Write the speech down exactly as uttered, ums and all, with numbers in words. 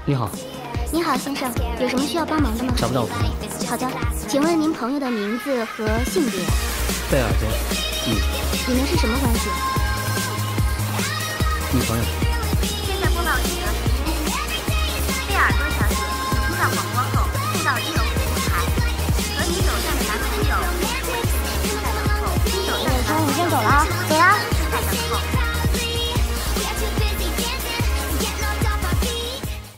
你好。 你好，先生，有什么需要帮忙的吗？ 找不到我朋友。 好的，请问您朋友的名字和性别？ 贝尔多。嗯。 你们是什么关系？ 女朋友。 现在播报一则新闻：贝尔多小姐请听到广播后送到一楼服务台，和你走散的男朋友正在等候。你走散的男朋友正在等候。